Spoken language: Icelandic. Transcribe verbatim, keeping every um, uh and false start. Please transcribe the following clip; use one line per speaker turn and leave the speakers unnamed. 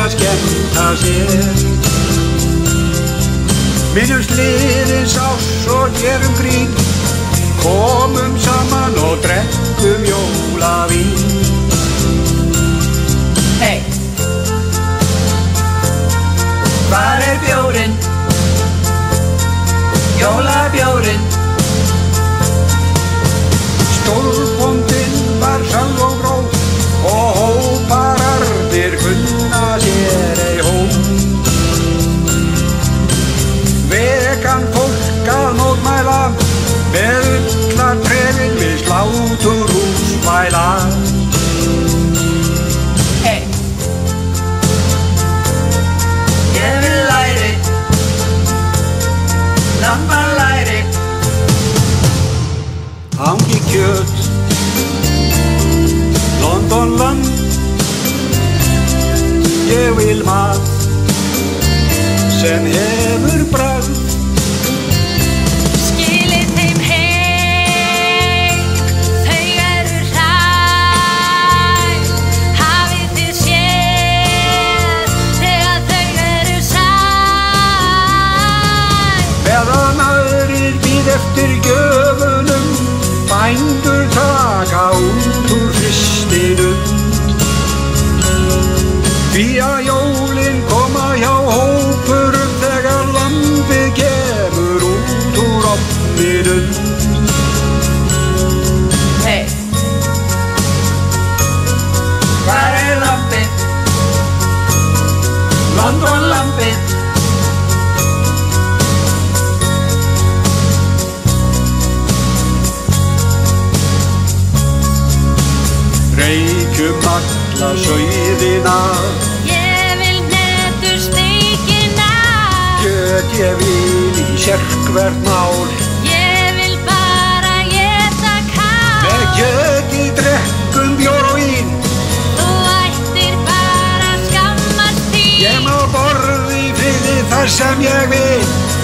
að skemmta sér. Minnumst liðins árs og gerum grín, komum saman og drekkum jólavín.
Hey! Hvar er bjórinn? Jólabjórinn?
Stórpóndinn var sál og gró og hópararnir kunna sér ei hóm. Vegan fólk að mótmæla með ullartrefin við sláturhús mæla.
Hey! Ég vil læri, lambalæri.
Hangi kjöt, Londonland. Ég vil mat sem hefur bragð.
Skilið þeim heim, þau eru hrædd. Hafið þið séð þegar þau eru sæt.
Meðan aðrir bíð eftir gjöfunum, bændur taka út úr hristinum. Því að jólin koma hjá hópurum þegar lambið kemur út úr ofninum.
Hey! Hvar er lambið? London lambið?
Reykjum alla sauðina,
Ég vil hnetusteikina.
kjöt ég vil í sérhvert mál.
Ég vil bara éta kál.
Með kjöti drekkum bjór og vín,
Þú ættir bara að skammast þín.
ég má borða í friði þar sem ég vil.